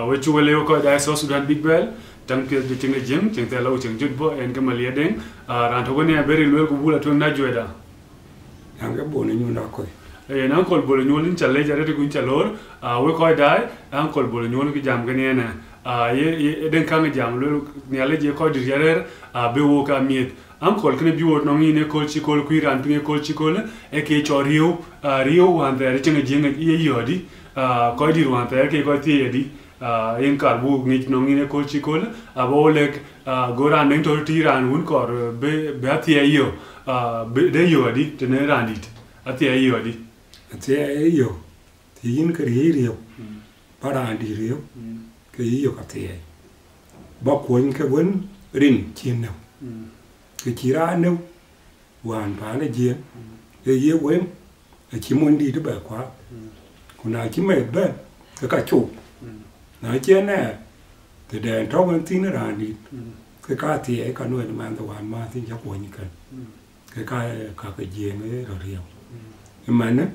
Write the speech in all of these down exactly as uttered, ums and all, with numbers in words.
we chu leo ko dai so Sudan Big Bell tang ke de ting jing ting te lo ting jut bo en ke malia deng ran to ne beri lo ko bula to na joeda yang ke bo ne nyu na ko e nan kol bolo nyol chale jare ku chalor we ko dai an kol bolo nyol ki jam gane na ye den kan jam lo ne ale je ko dir jare be wo ka miet an kol kne bi wo no ni ne kol chi kol ku ran pinge kol chi kol e ke cho rio rio wan der ting jing ye yodi ko dir wan der ke ko ti yedi yen kar bu ngi no ngi ne kol chi kol abo lek goran den to ti ran un kor be be ti yo be de yodi tene ran dit ati yodi ati yo ti yin ke rio para di rio ke yo ka ti ba ko yin ke wen rin chin no ke chi ra no wan pa le je e ye wen e chi mon di de ba kwa kuna chi me ba ke ka chu na che ne te de to wen tin ra di ke ka ti e ka no e man to wan ma tin ja ko yin ke ke ka ka ke je me ro rio mà nó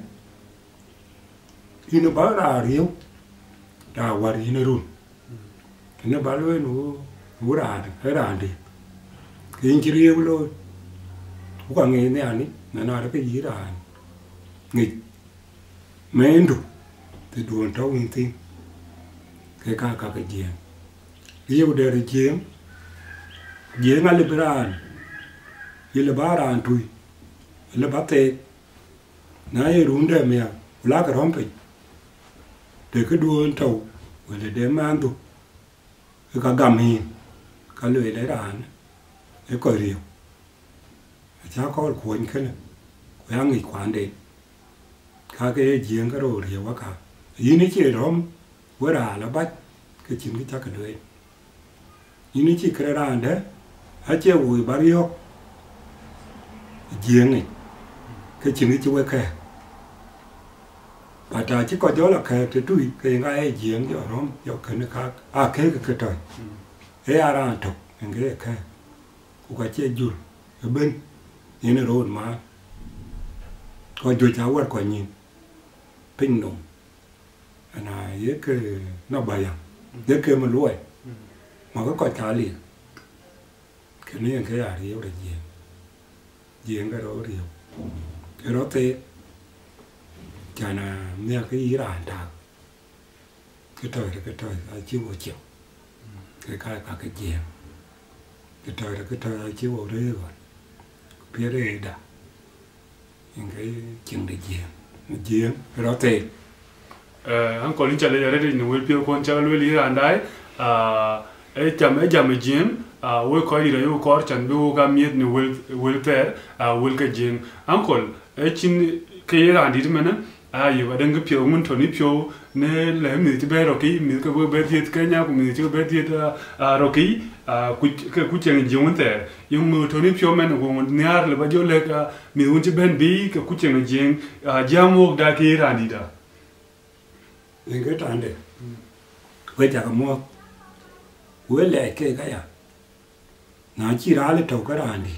nó bảo là riêu là quả gì nó run cái nó bảo luôn nó nó ra cái ra đi cái anh chỉ riêu luôn cũng còn nghe này anh nó nói cái gì ra nghịch mấy đủ thì đuổi trâu như thế cái ca ca cái gì riêu để cái gì gì ngay lập ra gì là ba ra tui là ba tê na ye runde mea la ka rompe de ke duon tau wele de mandu e ka gami ka le le ran e ko rio cha ko ko ni kene ko yang ni kwan de ka ke jien ka ro rio wa ka yini chi rom wa ra la ba ke chin ki cha ka le yini chi kre ran de a che wi ba rio jien ni ke chin ki wa ka bà ta chỉ có đó là cái cái túi cái ngay giếng cho nó cho cái nó khác à cái cái cái trời cái à ra thục cái cái cái của cái chơi dùn ở bên như nó rồi mà coi chơi cháu quạt coi nhìn pin đồng anh này với cái nó bày à với cái mà lúa mà có coi cá liền cái này cái à riêu là giếng giếng cái đó riêu cái đó tê chả là nghe cái ý là hẳn thạc cái thời là cái thời ai chiếu bộ chiều cái cái cả cái giềng cái thời là cái thời ai chiếu bộ đấy rồi phía đây đã những cái chuyện để giềng giềng cái đó thì anh còn linh trả lời ra đây nhiều người biểu con cháu lui lý là đấy ấy chăm ấy chăm ấy giềng với coi đi rồi coi chẳng biết cái miết nhiều will will pair will cái giềng anh còn ấy chính cái là đi mà nó à dù ở đây cái phiếu mình thổi phiếu nên lấy mình chỉ bé rồi kí mình cái bé thiệt cái nhau của mình chỉ bé thiệt à rồi kí à cái cái chuyện gì cũng thế nhưng mà thổi phiếu mình cũng nhar là bao nhiêu là mình cũng chỉ bé bí cái chuyện gì à jam work đã kia ra đi đó những cái tràn đấy với chả có mua với lại cái cái à nó chỉ ra là trâu cái ra đi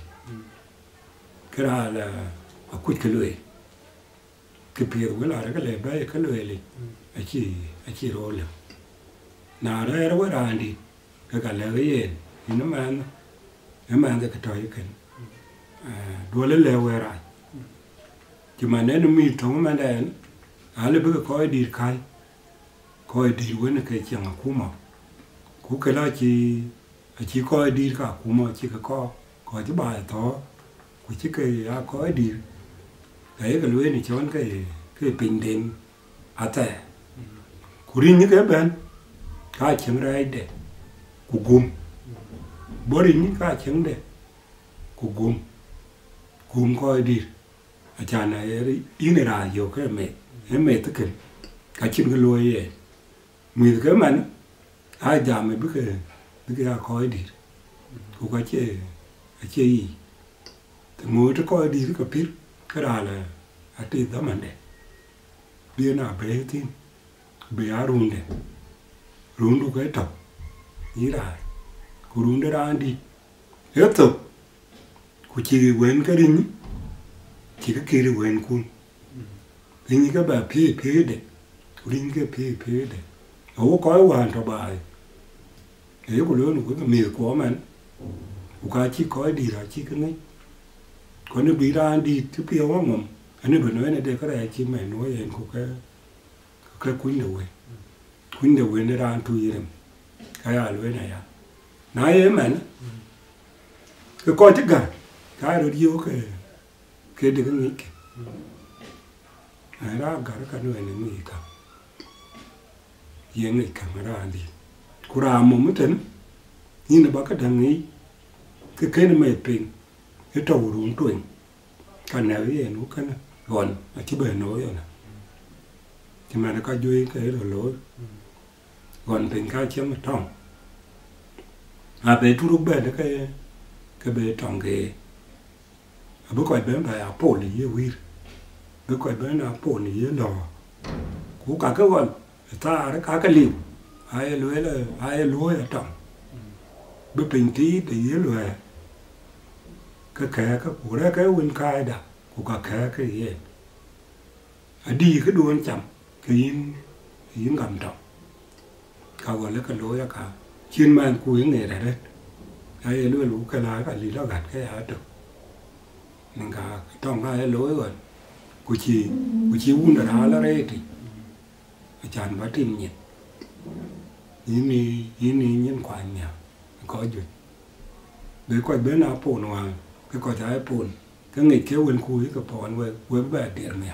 cái ra là ở cuối cái lưỡi cái bìa của là cái lề đấy cái lưỡi này ấy chỉ ấy chỉ rồi liền nào đấy nó quay ra đi cái cả lề cái gì thì nó mang nó mang cái cái trời cái đua lên lề quay ra chỉ mà nếu nó mi trống mà đèn à lấy bữa coi đi khai coi đi với nó cái chẳng là cú mỏ cú cái là chỉ chỉ coi đi cả cú mỏ chỉ cái co coi cái bài đó của chỉ cái à coi đi cái cái lưỡi này chọn cái cái bình đen à thế, cú đi như cái bên cái chân ra đấy, cú gum, bữa đi như cái chân đấy, cú gum, gum coi đi, à cha này ý này là nhiều cái mệt, cái mệt tất cả, cái chân cái lưỡi ấy, mình cái mình, ai giảm mình biết cái biết cái coi đi, cú cái chơi, cái chơi gì, thì mỗi cái coi đi cái biết cái đó là ở đây đó mà đấy bây giờ bé tin bé run đấy run được cái tập như là cứ run đấy ra đi hết rồi cứ chỉ quên cái đinh chỉ cái kia quên cun đinh cái bà phê phê đấy đinh cái phê phê đấy ố có hoàn cho bài ấy của lớn của cái miệng của mình của cái chi có đi là chi cái này có nó bị ra đi thứ piêu quá mà anh ấy nói này đây có đại chi mày nói em của cái cái quýnh đầu ấy quýnh đầu ấy nó ra thui gì cái à lối này à nói em mình cái coi chắc cả cái rồi yêu cái cái được cái nghĩ kì này ra cả cái người này nghĩ cả yên nghĩ cả mà ra đi cô ra một mấy tên nhưng mà bác cái thằng ấy cái cái nó mệt bình cái trâu đúng tuổi cái nào vậy nó cái nó gọn mà chỉ bề nối rồi nè thì mà nó có duy cái rồi lối gọn bình cái chiếm một trong à về thu lúc bên đó cái cái bề trong cái bữa coi bên phải áo bồn này vui bữa coi bên áo bồn này lò cú cả cái gọn ta nó cả cái liu ai lưới là ai lưới ở trong bữa bình tí để dưới lưới cái kẻ cái của đó cái nguyên khai đã của cả kẻ cái gì ở đi cái đuôi chậm cái yên yên ngầm trọng cao gọi là cái lối cả chuyên môn của những nghề này đấy ai lưới lú cái lá cái lý nó gạt cái ở được nên cả trong cái lối rồi của chị của chị uống được đó là đấy thì chán quá trình nhiệt yến đi yến đi nhân quan nhà có chuyện để coi bên nào phồn hoàng cái coi trái phồn cái nghịch kéo quên khui cái phồn với với bề điện mẹ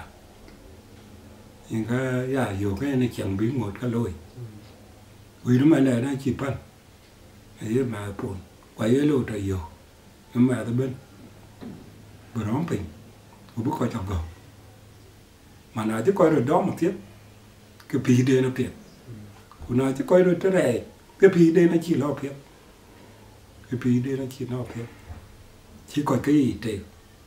nhưng cái giả nhiều cái này chẳng biết một cái lôi vì nó mà này nó chỉ phân ấy mà phồn quay cái lôi trời nhiều nhưng mà tới bên vừa đóng bình vừa bước coi chọc gầu mà nói chứ coi rồi đó một tiếp cái phí đây nó phiền, cô nói chứ coi rồi tới này cái phí đây nó chỉ lo phiền, cái phí đây nó chỉ lo phiền, chỉ coi cái gì trên,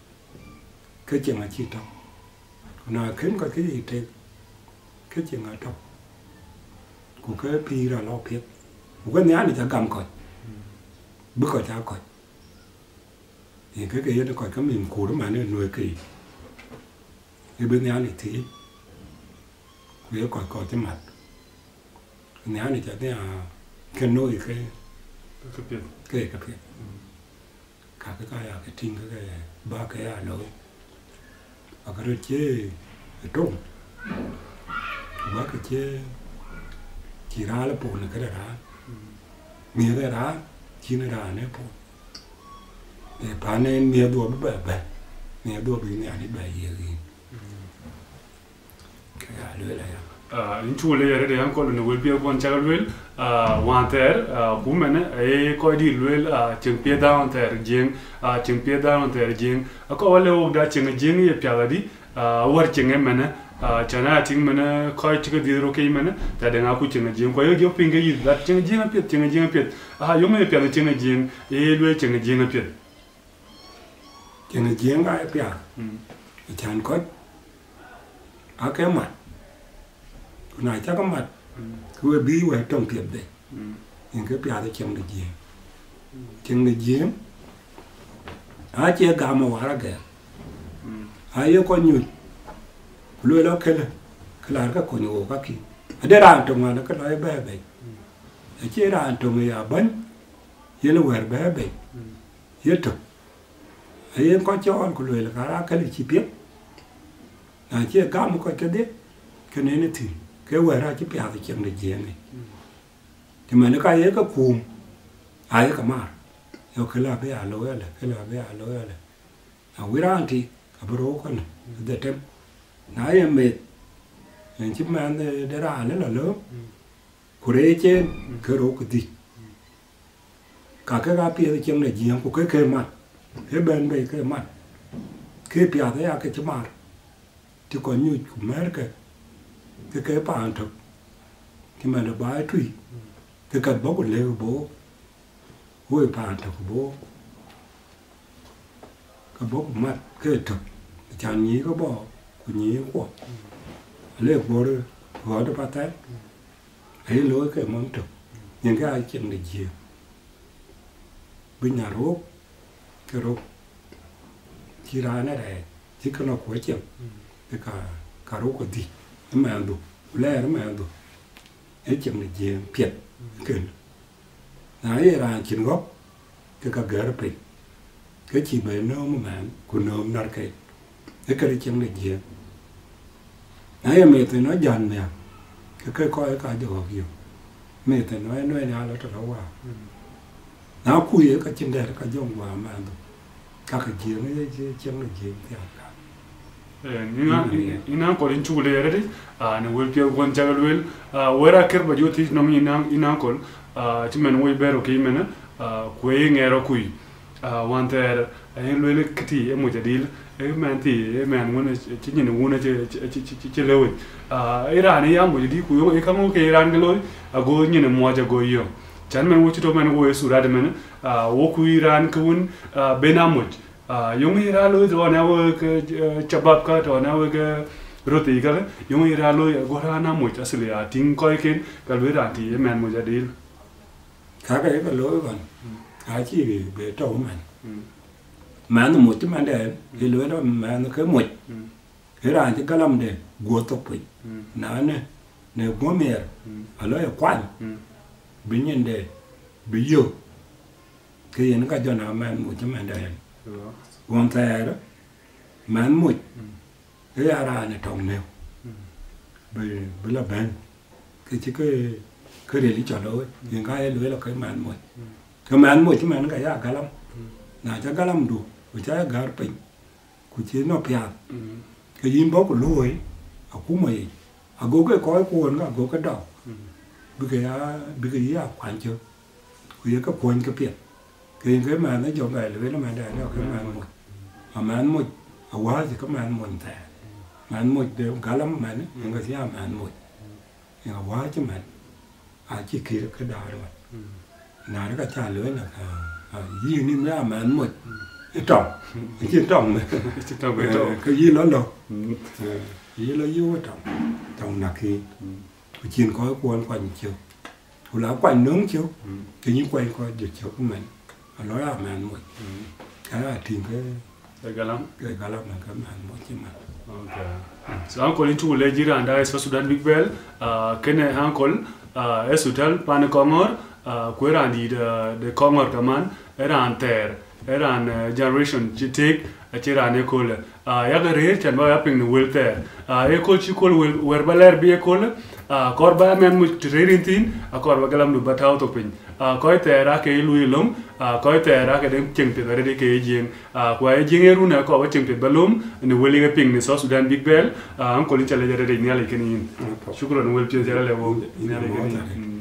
cái chuyện là chỉ trong, cô nói khiến coi cái gì trên, cái chuyện là trong, của cái phí là lo phiền, của cái nhá thì ta cầm coi, bước coi cha coi, thì cái cái nó coi cái mình cố đó mà nó nuôi kỳ, cái bên nhá thì thế. Vì coi coi cái mặt nhá này chắc là cái nôi cái cái biển cái cái biển cả cái cái cái trinh cái cái ba cái à nôi và cái chế cái trống ba cái chế chỉ ra là bồn cái đó mía cái đó chỉ là đá này bồn để bán nên mía đua bị bể bể mía đua bị nhà đi bể gì gì cái à lưỡi này à in chu le re han ko no wel pia kon chagal wel à wanter à bu mena e ko di wel à cheng pia da wanter jing à cheng pia da wanter jing a ko wale o da cheng jing ye pia di à war cheng mena à chana ting mena ko chi di ro ke mena ta de nga ku cheng jing ko yo yo pinga yi da cheng jing pia cheng jing pia a yo me pia cheng jing e le cheng jing pia cheng jing ga pia chan ko a cái mặt này chắc có mặt cứ bí về trong tiệm đấy nhưng cái bia thì chẳng được gì chẳng được gì ai chơi gà mà hóa ra kìa ai yêu con nhụt lùi đó cái là cái là cái con nhụt các kia ở đây là trong nó cái loại bé bé ở chơi là trong người à bánh với nó quẹt bé bé với thực ấy có cho ăn của lùi là cái đó cái là chi biết là chơi gà mà coi cái đấy cái này nó thì cái quẹt ra chứ bia thì chẳng được gì này thì mà nó cái ấy có cùm ai cả mà yêu cái là bé à lối là cái là bé à lối là à quý ra thì à bro con này để tem nãy em mệt chứ mà để ra nó là lớn của đấy trên cái đồ cái gì cả cái gà bia thì chẳng được gì của cái cái mặt cái bên đây cái mặt cái bia thế à cái chấm mặt thì còn như của mấy cái cái cái bàn thực thì mà nó bái truy cái cần bố của lêu bố vui bàn thực của bố cái bố của mặt cái thực chẳng nhí có bỏ của nhí của lêu bố rồi gói nó bắt tết ấy lối cái món thực những cái ai chuyện này gì bên nhà rốt cái rốt chỉ ra nó này chỉ có nó của chuyện cái cả cả rốt của gì nó mà ăn được lẽ nó mà ăn được hết chừng là gì phiệt kền nãy là chuyện gốc cái cái gỡ bị cái chỉ bởi nó mà của nó nó cái cái cái chừng là gì nãy mẹ tôi nói dần nè cái cái coi cái được nhiều mẹ tôi nói nói nào là thật quá nào cùi cái chân đây cái giống quá mà các cái gì nó chừng là gì thì ina ina ko din chule yare a ne wel pio gon jagal wel wera ker ba joti no mi ina ina ko timen we bero ki mena ko e ngero kui wanter e lele kiti e mo jadil e manti e man wona ci ni wona ci ci ci lewe ira ne ya mo jidi ku yo e kamo ke ran gelo ago ni ne mo ja go yo chan men wo ci to men wo surade men wo ku iran kun benamoj yung ira lo do na wo ke chabab ka to na wo ke roti ka yung ira lo go ra na mo asli a ting ko ken ka lo ra ti men mo jadil ka cái cái lối còn cái chi về trâu mình mà nó một chứ mà để cái lối đó mà nó cứ một cái ra chứ cái lâm để gua tóc bị nãy nè nè gua mè ở lối ở quan bình nhân để bị vô cái gì nó cái cho nào mà một chứ mà để quan tài đó mà một cái ra này trồng nêu bởi bởi là bên cái chứ cái cái để lý cho lối những cái lối là cái màn một cái màn một chứ mà nó cái ra cái lắm là cho cái lắm đủ của trái gà bình của chế nó bịa cái gì bóc của lối ở cú mày ở cố cái cõi cuốn cả cố cái đầu bây giờ bây giờ à quan chưa bây giờ cái cuốn cái biển cái cái màn nó giống vậy lối nó màn đây nó cái màn một ở màn một ở quá thì cái màn một thẻ màn một đều cả lắm màn ấy những cái gì à màn một nhưng ở quá chứ màn à chỉ kia cái đào rồi nào nó cái trả lưới là à gì nên ra mà ăn một cái trồng cái trồng cái gì nó đâu gì nó vô trồng trồng là khi cái chiên có quan quanh chiều hồi lá quanh nướng chiều cái những quanh coi được chiều của mình nói là mà ăn một cái là tìm cái cái galam cái galam là cái mà ăn một chứ mà okay so uncle into le jira anda es Sudan Big Bell kene uncle esutal pane komor kwerandi de de komor kaman era anter era an generation chitik achira ne kol ya garer chan ba yaping ne welter e kol chi kol werbaler bi kol korba men mu trerin akor ba galam du bataw to pin ko tera ke lui lum ko tera ke dem ching pe re ke jing kwa jing eru na ko ba ching pe balum ne weli ga ping ne so Sudan Big Bell an ko lin chale jare de nyale kenin shukran wel pye jare le wo nyale kenin